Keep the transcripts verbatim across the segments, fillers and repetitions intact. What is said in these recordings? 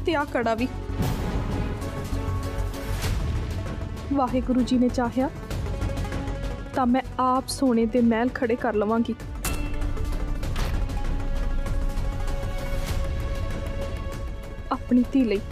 ते आ कड़ा भी। वाहिगुरु जी ने चाह्या तां मैं आप सोने दे महल खड़े कर लवांगी। अपनी धी लई।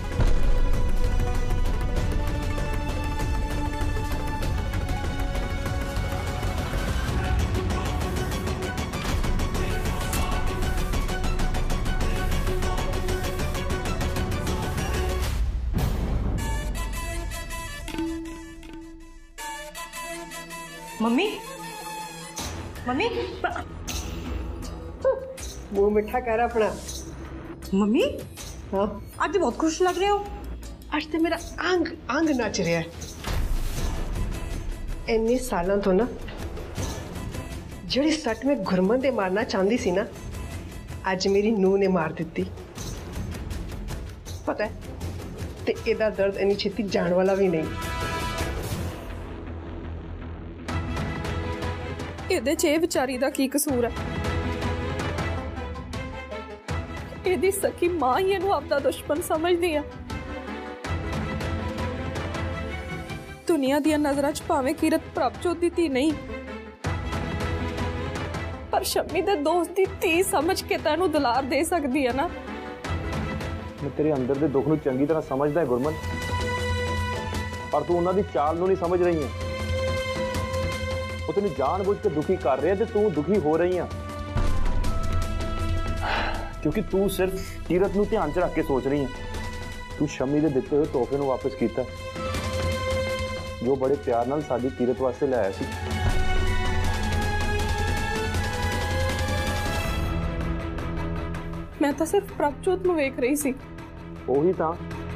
मम्मी मम्मी मुंह मिठा कर अपना। मम्मी हाँ आज बहुत खुश लग रहे हो। आज तो मेरा अंग अंग नच रहा है। इन्ने सालों तो ना जिहड़ी सट में गुरमन दे मारना चाहती सी ना, अज मेरी नूह ने मार दी। पता है ते एदा दर्द इन्नी छेती जान वाला भी नहीं। ਇਹਦੇ 'ਚ ਇਹ ਵਿਚਾਰੀ ਦਾ ਕੀ ਕਸੂਰ ਹੈ? ਇਹਦੀ ਸਕੀ ਮਾਂ ਹੀ ਇਹਨੂੰ ਆਪਦਾ ਦੁਸ਼ਮਣ ਸਮਝਦੀ ਆ। ਦੁਨੀਆ ਦੀਆਂ ਨਜ਼ਰਾਂ 'ਚ ਭਾਵੇਂ ਕੀਰਤ ਪ੍ਰਭਜੋਤ ਦੀ ਧੀ ਨਹੀਂ, ਪਰ ਸ਼ੰਮੀ ਦੇ ਦੋਸਤ ਦੀ ਧੀ ਸਮਝ ਕੇ ਤਾਂ ਇਹਨੂੰ ਦੁਲਾਰ ਦੇ ਸਕਦੀ ਹੈ ਨਾ। मैं तेरे अंदर दे दुख नूं चंगी तरह समझदा है गुरमन, पर तू उन्हां दी चाल नूं नहीं समझ रही है। वो तेन जानबूझ के दुखी कर रहे हैं, तू दुखी हो रही है क्योंकि तू सिर्फ कीरत नूं ध्यान च रख के सोच रही है। तू शम्मी दे दिते हुए तोहफे नूं वापस कीता जो बड़े प्यार नाल साडी कीरत वास्ते लाया सी। मैं तो सिर्फ प्रभजोत नूं वेख रही सी। ਉਹੀ ਤਾਂ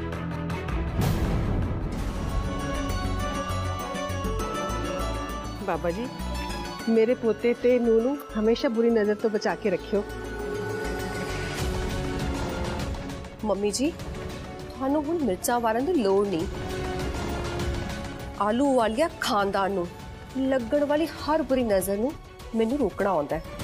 बाबा जी मेरे पोते ते नूह नूं हमेशा बुरी नजर तो बचा के रखियो। मम्मी जी थानू हुण मिर्चां वारन दी लोड़ नहीं। आलू वालिया खानदान नूं लगण वाली हर बुरी नजर नूं मैनू रोकना आउंदा है।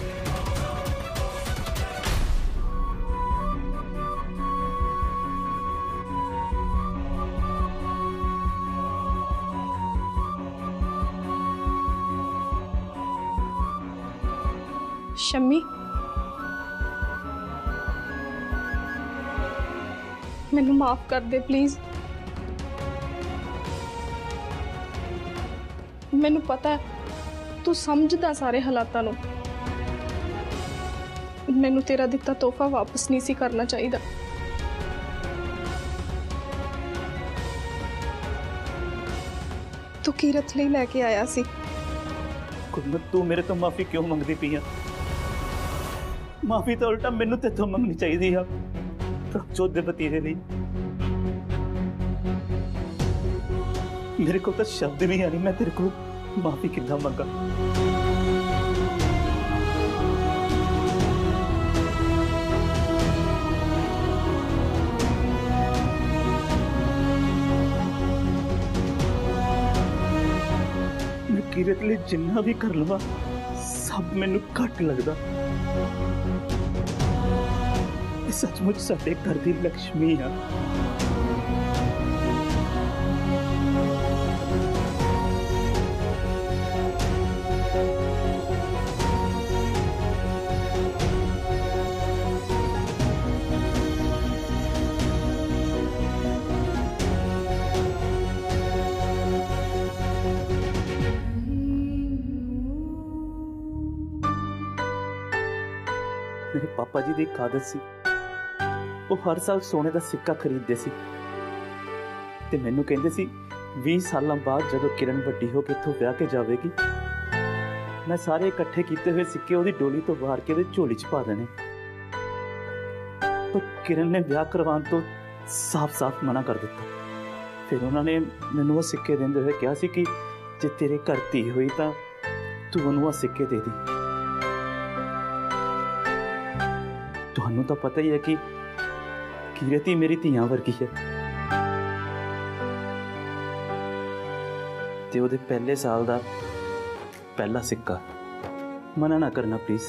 शम्मी मैनू माफ कर दे प्लीज। मैनू पता है तू समझदा सारे हालातां नूं। मैनू तेरा दिता तोहफा वापस नहीं सी करना चाहिए। तू कीरत लई लैके आया सी। गुरमत तू मेरे तो माफी क्यों मंगदी पई है? माफी तो उल्टा मैनू तेथों मंगनी चाहिए है प्रभजोत दे वतीरे लई। मेरे को तो शब्द नहीं आ रही, मैं तेरे को माफी कितना मंगा। मैं कीरत लई जिन्ना भी कर लवा सब मैनू घट लगदा। सचमुच साडे घर दी लक्ष्मी है। मेरे पापा जी की एक आदत सी, वो हर साल सोने का सिक्का खरीदते सी ते मैनू कहते सी बीस साल बाद जदों किरण वड्डी हो के इत्थों ब्याह के जाएगी मैं सारे इकट्ठे किए हुए सिक्के उहदी डोली तो वार के झोली च पा देने। पर किरण ने ब्याह करवाने तो साफ साफ मना कर दिता। फिर उन्होंने मैनू वो सिक्के देंदे हुए कहा सी कि जे तेरे घर धी हुई तो तू उन्होंने वो सिक्के दे दी। तुहानू तो पता ही है कि कीरत ही मेरी धीआं वर्गी है। ते ओहदे पहले साल दा पहला सिक्का मना ना करना प्लीज।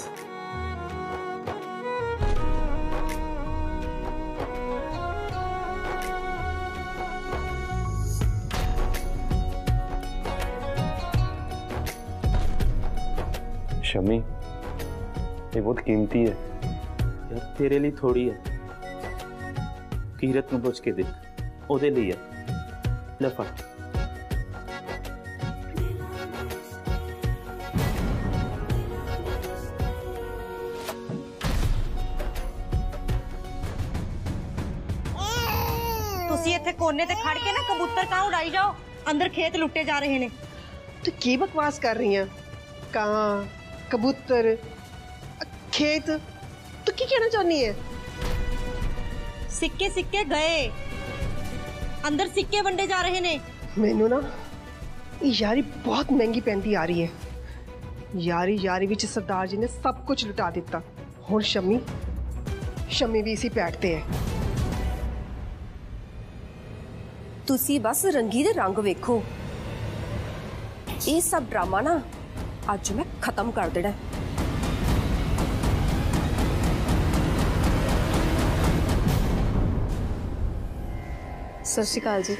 शमी ये बहुत कीमती है यार, तेरे लिए थोड़ी है। कीरत ਨੂੰ ਪੁੱਛ ਕੇ ਦੇਖ, ਉਹਦੇ ਲਈ ਹੈ। ਲੈ ਫੜ। ਤੁਸੀਂ ਇੱਥੇ ਕੋਨੇ ਤੇ ਖੜ ਕੇ ਨਾ ਕਬੂਤਰ ਕਾਂ ਉਡਾਈ ਜਾਓ, ਅੰਦਰ ਖੇਤ ਲੁੱਟੇ ਜਾ ਰਹੇ ਨੇ। तू की बकवास कर रही है? कहाँ कबूतर खेत तू की कहना चाहनी है? सिक्के सिक्के गए, अंदर सिक्के वंडे जा रहे ने। मैनू ना यारी बहुत महंगी पैंदी आ रही है। यारी यारी विच सरदार जी ने सब कुछ लुटा दिता। हुण शमी शमी भी इसी बैठते हैं। ਤੁਸੀਂ ਬਸ ਰੰਗੀ ਦੇ ਰੰਗ ਵੇਖੋ। ਇਹ ਸਭ ਡਰਾਮਾ ਨਾ ਅੱਜ ਮੈਂ ਖਤਮ ਕਰ ਦੇਣਾ। ਸਤਿ ਸ਼੍ਰੀ ਅਕਾਲ ਜੀ।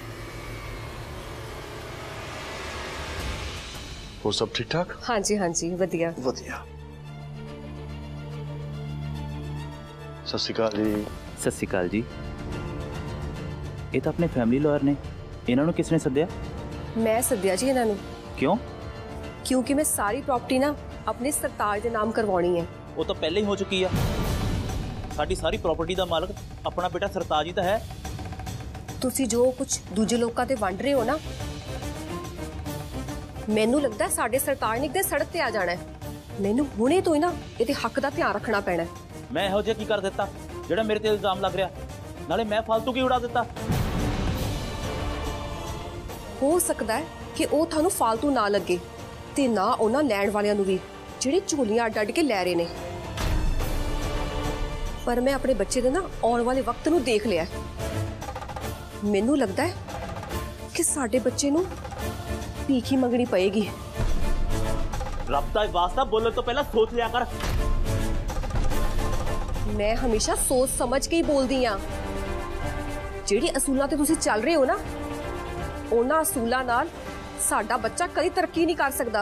वो सब ठीक ठाक? ਹਾਂਜੀ ਹਾਂਜੀ ਵਧੀਆ वधिया। सत श्री अकाल जी। ਸਤਿ ਸ਼੍ਰੀ ਅਕਾਲ ਜੀ। ਇਹ ਤਾਂ ਆਪਣੇ ਫੈਮਿਲੀ ਲਾਇਰ ਨੇ, ਇਹਨਾਂ ਨੂੰ ਕਿਸ ਨੇ ਸੱਦਿਆ? ਮੈਂ ਸੱਦਿਆ ਜੀ ਇਹਨਾਂ ਨੂੰ। ਕਿਉਂ? ਕਿਉਂਕਿ ਮੈਂ ਸਾਰੀ ਪ੍ਰਾਪਰਟੀ ਨਾ ਆਪਣੇ ਸਰਤਾਜ ਦੇ ਨਾਮ ਕਰਵਾਉਣੀ ਹੈ। ਉਹ ਤਾਂ ਪਹਿਲਾਂ ਹੀ ਹੋ ਚੁੱਕੀ ਆ। ਸਾਡੀ ਸਾਰੀ ਪ੍ਰਾਪਰਟੀ ਦਾ ਮਾਲਕ ਆਪਣਾ ਬੇਟਾ ਸਰਤਾਜ ਹੀ ਤਾਂ ਹੈ। ਤੁਸੀਂ ਜੋ ਕੁਝ ਦੂਜੇ ਲੋਕਾਂ ਤੇ ਵੰਡ ਰਹੇ ਹੋ ਨਾ, ਮੈਨੂੰ ਲੱਗਦਾ ਸਾਡੇ ਸਰਤਾਜ ਨੇ ਇੱਕ ਦਿਨ ਸੜਕ ਤੇ ਆ ਜਾਣਾ ਹੈ। ਮੈਨੂੰ ਹੁਣੇ ਤੋਂ ਹੀ ਨਾ ਇਹਦੇ ਹੱਕ ਦਾ ਧਿਆਨ ਰੱਖਣਾ ਪੈਣਾ ਹੈ। ਮੈਂ ਇਹੋ ਜਿਹਾ ਕੀ ਕਰ ਦਿੱਤਾ ਜਿਹੜਾ ਮੇਰੇ ਤੇ ਇਲਜ਼ਾਮ ਲੱਗ ਰਿਹਾ? ਨਾਲੇ ਮੈਂ ਫालतू ਕੀ ਉਡਾ ਦਿੱਤਾ? ਹੋ ਸਕਦਾ ਹੈ ਕਿ ਉਹ ਤੁਹਾਨੂੰ ਫालतू ਨਾ ਲੱਗੇ ਤੇ ਨਾ ਉਹਨਾਂ ਲੈਣ ਵਾਲਿਆਂ ਨੂੰ ਵੀ, ਜਿਹੜੇ ਝੋਲੀਆਂ ਅੱਡ ਅੱਡ ਕੇ ਲੈ ਰਹੇ ਨੇ। ਪਰ ਮੈਂ ਆਪਣੇ ਬੱਚੇ ਦੇ ਨਾ ਆਉਣ ਵਾਲੇ ਵਕਤ ਨੂੰ ਦੇਖ ਲਿਆ। ਮੈਨੂੰ ਲੱਗਦਾ ਹੈ ਕਿ ਸਾਡੇ ਬੱਚੇ ਨੂੰ ਭੀਖ ਹੀ ਮੰਗਣੀ ਪਏਗੀ। ਰੱਬ ਦਾ ਵਾਸਤਾ ਬੋਲਣ ਤੋਂ ਪਹਿਲਾਂ ਸੋਚ ਲਿਆ ਕਰ। ਮੈਂ ਹਮੇਸ਼ਾ ਸੋਚ ਸਮਝ ਕੇ ਹੀ ਬੋਲਦੀ ਆ। ਜਿਹੜੀ ਅਸੂਲਾਂ ਤੇ ਤੁਸੀਂ ਚੱਲ ਰਹੇ ਹੋ ਨਾ, ਉਹਨਾਂ ਅਸੂਲਾਂ ਨਾਲ ਸਾਡਾ ਬੱਚਾ ਕਦੀ ਤਰੱਕੀ ਨਹੀਂ ਕਰ ਸਕਦਾ।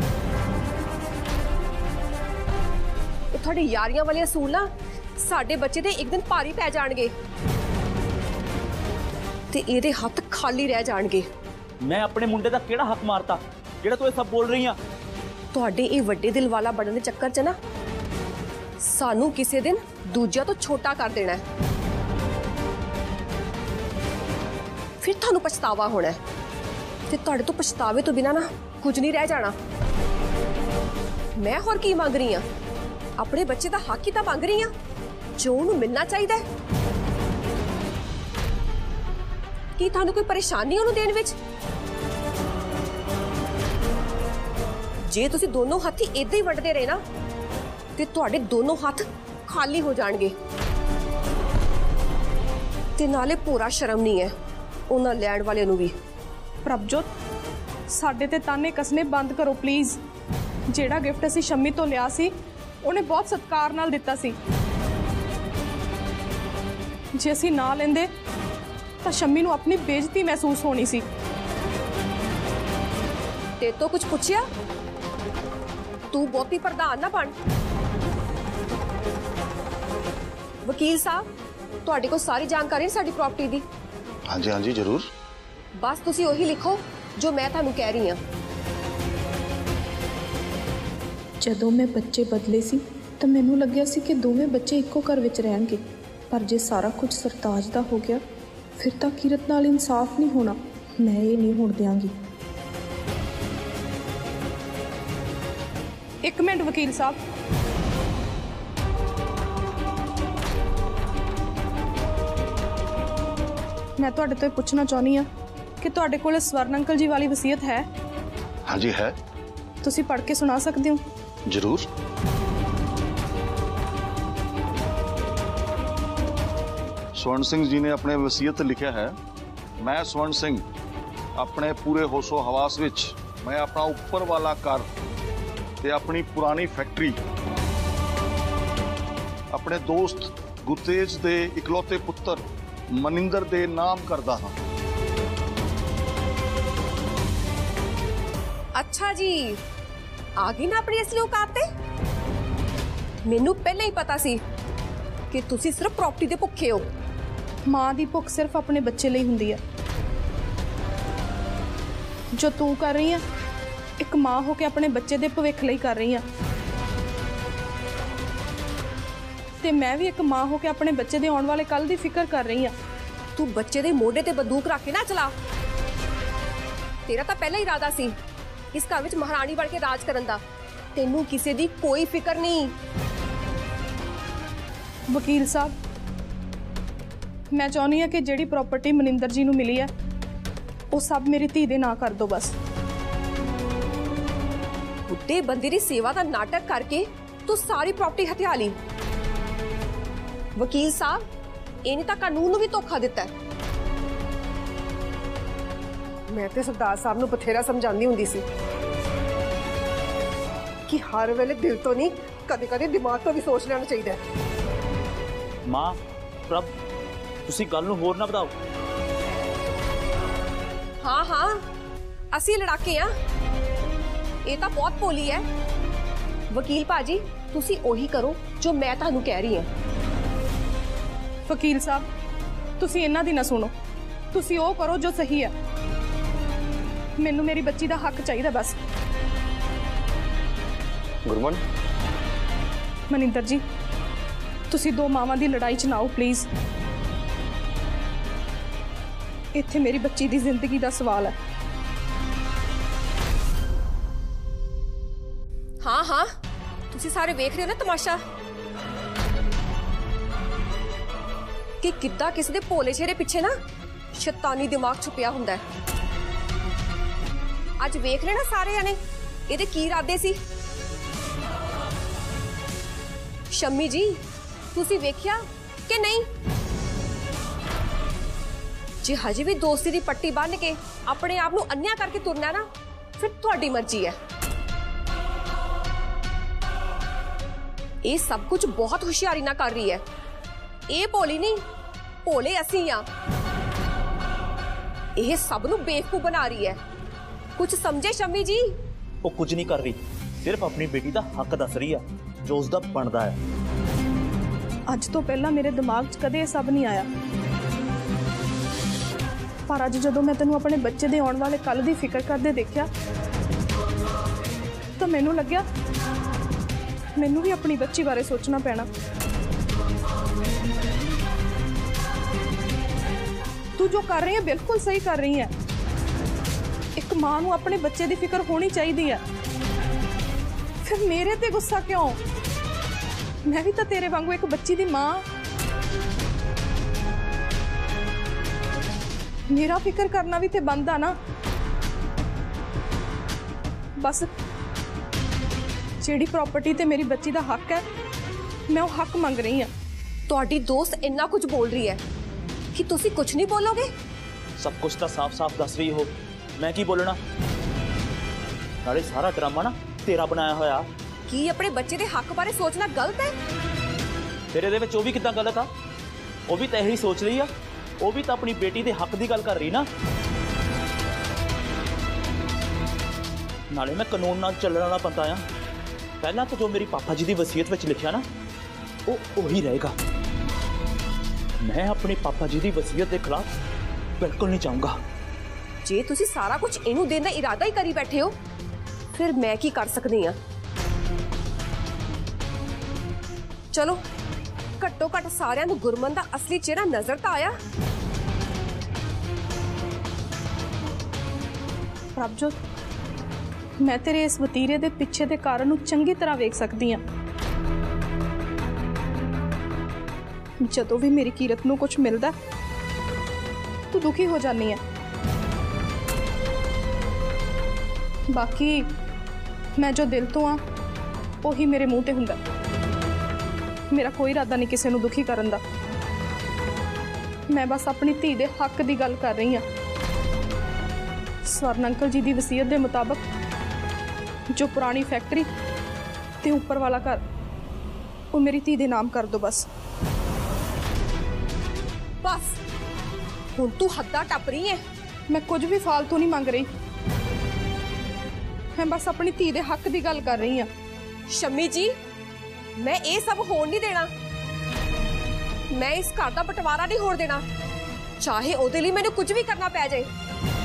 ਉਹ ਤੁਹਾਡੇ ਯਾਰੀਆਂ ਵਾਲੇ ਅਸੂਲ ਨਾ ਸਾਡੇ ਬੱਚੇ ਦੇ ਇੱਕ ਦਿਨ ਭਾਰੀ ਪੈ ਜਾਣਗੇ ਤੇ ਇਹਦੇ ਹੱਥ ਖਾਲੀ ਰਹਿ ਜਾਣਗੇ। ਮੈਂ ਆਪਣੇ ਮੁੰਡੇ ਦਾ ਕਿਹੜਾ ਹੱਕ ਮਾਰਤਾ ਜਿਹੜਾ ਤੂੰ ਇਹ ਸਭ ਬੋਲ ਰਹੀ ਆ? ਤੁਹਾਡੇ ਇਹ ਵੱਡੇ ਦਿਲ ਵਾਲਾ ਬਣਨ ਦੇ ਚੱਕਰ 'ਚ ਨਾ ਸਾਨੂੰ ਕਿਸੇ ਦਿਨ ਦੂਜਿਆਂ ਤੋਂ ਛੋਟਾ ਕਰ ਦੇਣਾ ਹੈ। ਫਿਰ ਤੁਹਾਨੂੰ ਪਛਤਾਵਾ ਹੋਣਾ ਹੈ ਤੇ ਤੁਹਾਡੇ ਤੋਂ ਪਛਤਾਵੇ ਤੋਂ ਬਿਨਾਂ ਨਾ ਕੁਝ ਨਹੀਂ ਰਹਿ ਜਾਣਾ। ਮੈਂ ਹੋਰ ਕੀ ਮੰਗ ਰਹੀ ਹਾਂ? ਆਪਣੇ ਬੱਚੇ ਦਾ ਹੱਕ ਹੀ ਤਾਂ ਮੰਗ ਰਹੀ ਹਾਂ ਜੋ ਉਹਨੂੰ ਮਿਲਣਾ ਚਾਹੀਦਾ ਹੈ। ਕੀ ਤੁਹਾਨੂੰ ਕੋਈ ਪਰੇਸ਼ਾਨੀ ਉਹਨੂੰ ਦੇਣ ਵਿੱਚ? ਜੇ ਤੁਸੀਂ ਦੋਨੋਂ ਹੱਥੀ ਏਦਾਂ ਹੀ ਵੱਢਦੇ ਰਹੇ ਨਾ ਤੇ ਤੁਹਾਡੇ ਦੋਨੋਂ ਹੱਥ ਖਾਲੀ ਹੋ ਜਾਣਗੇ ਤੇ ਨਾਲੇ ਪੂਰਾ ਸ਼ਰਮ ਨਹੀਂ ਹੈ ਉਹਨਾਂ ਲੈਣ ਵਾਲਿਆਂ ਨੂੰ ਵੀ। ਪ੍ਰਭਜੋਤ, ਸਾਡੇ ਤੇ ਤਾਨੇ ਕਸਨੇ ਬੰਦ ਕਰੋ ਪਲੀਜ਼। ਜਿਹੜਾ ਗਿਫਟ ਅਸੀਂ ਸ਼ੰਮੀ ਤੋਂ ਲਿਆ ਸੀ ਉਹਨੇ ਬਹੁਤ ਸਤਿਕਾਰ ਨਾਲ ਦਿੱਤਾ ਸੀ। ਜੇ ਅਸੀਂ ਨਾ ਲੈਂਦੇ ਤਾਂ ਸ਼ੰਮੀ ਨੂੰ ਆਪਣੀ ਬੇਇੱਜ਼ਤੀ ਮਹਿਸੂਸ ਹੋਣੀ ਸੀ। ਤੇ ਤੋਂ ਕੁਝ ਪੁੱਛਿਆ? ਤੂੰ ਬਹੁਤੀ ਪ੍ਰਧਾਨ ਨਾ ਬਣ। ਵਕੀਲ ਸਾਹਿਬ, ਤੁਹਾਡੇ ਕੋਲ ਸਾਰੀ ਜਾਣਕਾਰੀ ਹੈ ਸਾਡੀ ਪ੍ਰਾਪਰਟੀ ਦੀ? हाँ जी हाँ जी जरूर। ਬਸ ਤੁਸੀਂ ਉਹੀ ਲਿਖੋ ਜੋ ਮੈਂ ਤੁਹਾਨੂੰ ਕਹਿ ਰਹੀ ਹਾਂ। ਜਦੋਂ ਮੈਂ ਬੱਚੇ ਬਦਲੇ ਸੀ ਤਾਂ ਮੈਨੂੰ ਲੱਗਿਆ ਸੀ ਕਿ ਦੋਵੇਂ ਬੱਚੇ ਇੱਕੋ ਘਰ ਵਿੱਚ ਰਹਿਣਗੇ, ਪਰ ਜੇ ਸਾਰਾ ਕੁਝ ਸਰਤਾਜ ਦਾ ਹੋ ਗਿਆ ਫਿਰ ਤਾਂ ਕੀਰਤ ਨਾਲ ਇਨਸਾਫ ਨਹੀਂ ਹੋਣਾ। ਮੈਂ ਇਹ ਨਹੀਂ ਹੋਣ ਦਿਆਂਗੀ। ਇੱਕ ਮਿੰਟ ਵਕੀਲ ਸਾਹਿਬ, ਮੈਂ ਤੁਹਾਡੇ ਤੋਂ ਪੁੱਛਣਾ ਚਾਹੁੰਦੀ ਹਾਂ ਕਿ ਤੁਹਾਡੇ ਕੋਲ ਸਵਰਨ ਅੰਕਲ ਜੀ ਵਾਲੀ ਵਸੀਅਤ ਹੈ? हाँ जी है। ਤੁਸੀਂ ਪੜ੍ਹ ਕੇ ਸੁਣਾ ਸਕਦੇ ਹੋ? जरूर। स्वर्ण सिंह जी ने अपने वसीयत लिखा है, मैं स्वर्ण सिंह अपने पूरे होशो हवास विच मैं अपना ऊपर वाला घर ते अपनी पुरानी फैक्ट्री अपने दोस्त गुरतेज दे इकलौते पुत्र मनिंदर दे नाम करदा हां। अच्छा जी, आ गई ना अपनी असली औकात ते। मैनू पहले ही पता सी कि तुसी सिर्फ प्रॉपर्टी दे भुखे हो। माँ दी भुख सिर्फ अपने बच्चे लिए हुंदी है। जो तू कर रही है एक माँ होके अपने बच्चे दे भविख लिए कर रही है, ते मैं भी एक माँ होके अपने बच्चे दे आने वाले कल दी फिक्र कर रही हूँ। तू बच्चे दे मोढे ते बंदूक रख के ना चला। तेरा तो पहला ही इरादा सी इस घर विच महारानी बन के राज करन दा। तेनू किसी दी कोई फिक्र नहीं। वकील साहब, मैं चाहनी हाँ कि जिहड़ी प्रॉपर्टी मनिंदर जी नूं मिली है वो सब मेरी धी दे ना कर दो बस। बुड्ढे बंदे दी सेवा दा नाटक करके तू सारी प्रॉपर्टी हथिया ली। वकील साहब, इन्हें तो कानून नूं भी धोखा दिता है। मैं तो सरदार साहब नूं बथेरा समझांदी हुंदी सी कि हर वेले दिल तो नहीं, कदे कदे दिमाग तो भी सोच लेना चाहिए। मां, प्रभ तुसी गल नूं होर ना बताओ। हाँ हाँ, असी लड़ाके हाँ। ये तो बहुत भोली है। वकील भाजी, तुसी ओही करो जो मैं तुहानू कह रही हूं। वकील साहब, तुसी इन्हां दी ना सुनो, तुसी ओ करो जो सही है। मैनू मेरी बच्ची दा हक चाहिए बस। गुरमन, मनिंदर जी, तुसी दो मावां दी लड़ाई च ना आओ प्लीज। इत्थे मेरी बच्ची दी जिंदगी दा सवाल है। हाँ हाँ, तुसी सारे वेख रहे हो ना तमाशा कि किद्दां किसी दे भोले शेरे पिछे ना शैतानी दिमाग छुपिया हुंदा है। अज वेख लेना सारे जने इहदे की इरादे सी। शम्मी जी, तुसी वेख्या कि नहीं? जे हजे भी दोस्ती दी पट्टी बन के अपने आप नूं अन्या करके तुरना ना, फिर तुहाडी मर्जी है। ये सब कुछ बहुत होशियारी ना कर रही है। ये भोली नहीं, भोले असी हां। ये सब नूं बेवकूफ बना रही है। कुछ समझे शम्मी जी? वो कुछ नहीं कर रही, सिर्फ अपनी बेटी का हक दस रही है जो उसका बनता है। अज तो पहला मेरे दिमाग च कदे सब नहीं आया, पर अज जदों मैं तेनों अपने बच्चे दे आने वाले कल दी फिक्र करदे देखिया तो मैनू लग्या मैनू भी अपनी बच्ची बारे सोचना पैना। तू जो कर रही है बिल्कुल सही कर रही है। एक मां नू अपने बच्चे की फिक्र होनी चाहिए है। फिर मेरे ते गुस्सा क्यों? मैं भी तो तेरे वांगू एक बच्ची दी मां। मेरा फिक्र करना भी ते बनदा ना। बस जेड़ी प्रॉपर्टी ते मेरी बच्ची दा हक है, मैं वो हक मंग रही हूं। तुहाडी दोस्त इन्ना कुछ बोल रही है कि तुसी कुछ नहीं बोलोगे? सब कुछ तो साफ साफ दस रही हो, मैं की बोलना? नाले सारा ड्रामा ना तेरा बनाया होया। की अपने बच्चे दे हक बारे सोचना गलत है? तेरे दे विच वो भी कितना गलत आ? वो भी तो यही सोच रही है, वो भी तो अपनी बेटी दे हक की गल कर रही ना। नाले मैं कानून नाल चलने वाला बंदा आ। पहला तो जो मेरी पापा जी की वसीयत विच लिखिया ना, वो वही रहेगा। मैं अपने पापा जी की वसीयत के खिलाफ बिल्कुल नहीं चाहूंगा। जे तुसी सारा कुछ इनू देने का इरादा ही करी बैठे हो, फिर मैं की कर सकती हाँ? चलो, घट्टो घट सारियां नू गुरमन दा असली चेहरा नजर तो आया। प्रभजोत, मैं तेरे इस वतीरे दे पिछे दे कारण नू चंगी तरह वेख सकती हाँ। जदों भी मेरी कीरत नू कुछ मिलदा तू दुखी हो जानी है। बाकी मैं जो दिल तो हाँ वही मेरे मुंह ते हुंदा। मेरा कोई इरादा नहीं किसी नू दुखी करन दा। मैं बस अपनी धी दे हक की गल कर रही हाँ। स्वर्ण अंकल जी की वसीयत के मुताबिक जो पुरानी फैक्ट्री ते ऊपर वाला घर वो मेरी धी दे नाम कर दो बस। बस हुण तू हद्दा टप रही है। मैं कुछ भी फालतू नहीं मंग रही। मैं बस अपनी धी दे हक की गल कर रही हाँ। शम्मी जी, मैं ये सब होण नहीं देना। मैं इस घर का बंटवारा नहीं होण देना, चाहे ओदे लिए मैंने कुछ भी करना पै जाए।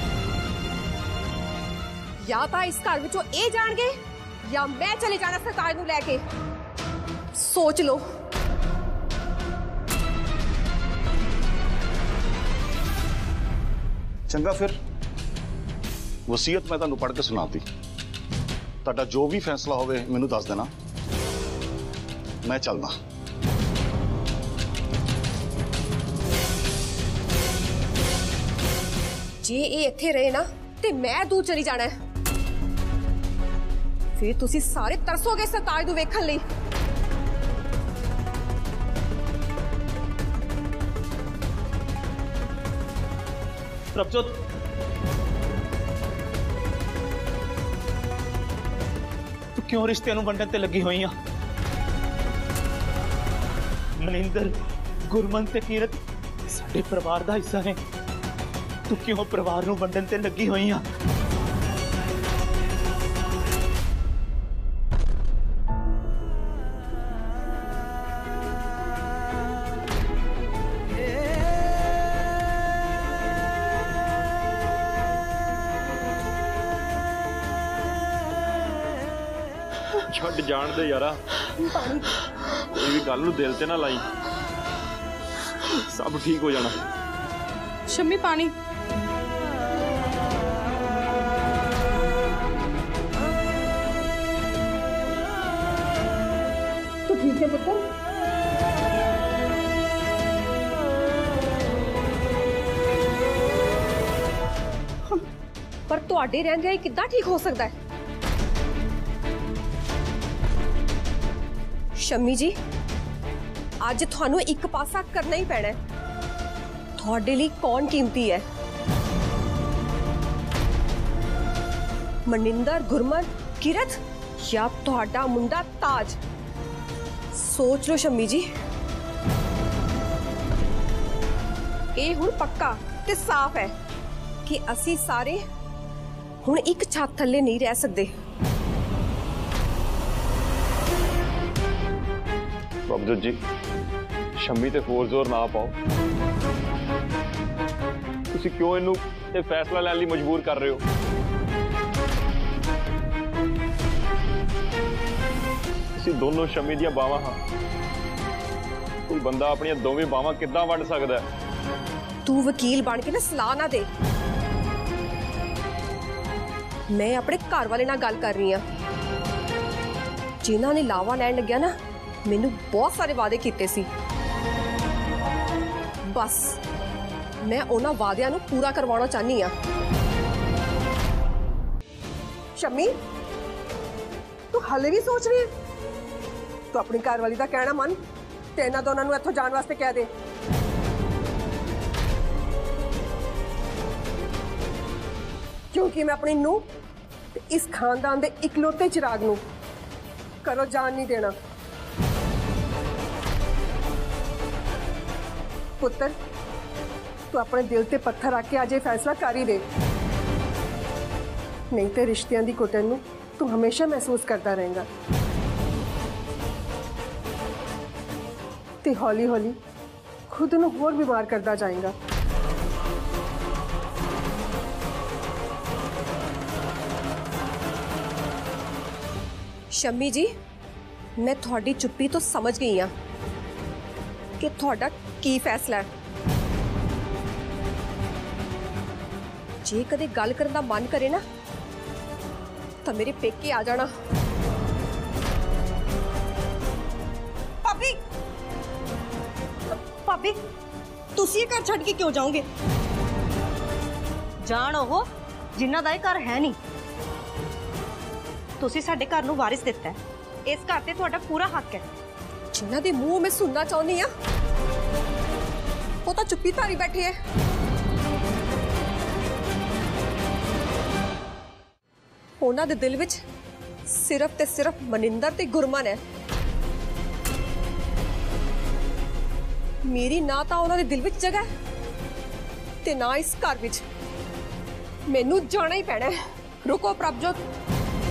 या तो इस घर विचों ए जाणगे या मैं चली जाना सरताज नूं लैके। सोच लो। चंगा फिर वसीयत मैं तुहानू पढ़ के सुनाती। तुहाडा जो भी फैसला होवे मैनू दस देना, मैं चलदा। जे ये इत्थे रहे ना ते मैं दूर चली जाना है। फिर तुसी सारे तरसोगे सरताज नूं वेखण लई। प्रभजोत, तू क्यों रिश्ते नूं वंडण ते लगी हुई आ? मनिंदर, गुरमन ते कीरत साडे परिवार दा हिस्सा ने। तू क्यों परिवार नूं वंडण ते लगी हुई आ? छड्ड जान दे यारा, कोई भी गल नूं दिल ते ना लाई, सब ठीक हो जाना। शम्मी पानी। तो ठीक है पुत्र। पर तुहाडे रहंदे किद्दां ठीक हो सकता है? शम्मी जी, अज थानू एक पासा करना ही पैना है। तुहाडे लिए कौन कीमती है? मनिंदर, गुरमन, किरत या तुहाडा मुंडा ताज? सोच लो शम्मी जी। ये हुण पक्का ते साफ है कि असी सारे हुण एक छत थल्ले नहीं रह सकते। प्रभजोत जी, शम्मी ते होर जोर ना पाओ। तुसी क्यों इनू ये फैसला लैण लई मजबूर कर रहे हो? तुसी दोनों शम्मी दियां बावां हां। कोई बंदा अपनी दोवें बावां किद्दां वंड सकदा है? तू वकील बन के ना सलाह ना दे। मैं अपने घर वाले नाल गल कर रही हां, जिन्हां ने लावा लैण लग्या ना मैनू बहुत सारे वादे कीते सी। बस मैं उन्हां वादियां नू पूरा करवाना चाहनी हां। शम्मी, तू हाले भी सोच रही है? तू अपनी घरवाली दा कहना मन ते इन्हां दोनां नू इत्थों जाण वास्ते कह दे। क्योंकि मैं अपनी नूं ते इस खानदान दे इकलौते चिराग नू करो जान नहीं देना। पुत्र, तू अपने दिल ते पत्थर रख के आज ये फैसला कर ही दे, नहीं तो रिश्तियां दी कुटन नू तू हमेशा महसूस करता रहेगा ते हौली हौली खुद नू होर बीमार करता जाएगा। शम्मी जी, मैं थोड़ी चुप्पी तो समझ गई हाँ कि थोड़ा की फैसला है। जे कदे गल करने का मन करे ना तो मेरे पेके आ जाना। भाभी, भाभी, तुसी ये घर छड़ के क्यों जाओगे? जान ओह जिन्ना दा घर है नहीं। तुसी साडे घर नूं वारिस दिता है, इस घर ते तुहाडा पूरा हक है। जिन्हां दे मुंह मैं सुनना चाहनी हाँ वो तो चुप्पी धारी बैठे है। उन्हां दे दिल विच सिर्फ ते सिर्फ मनिंदर ते गुरमन है। मेरी ना तो उन्हां दे दिल विच जगह है ते ना इस घर विच। मैनू जाना ही पैना है। रुको प्रभजोत,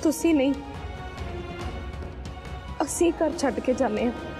ਤੁਸੀਂ ਨਹੀਂ, ਅਸੀਂ ਘਰ ਛੱਡ ਕੇ ਜਾਂਦੇ ਹਾਂ।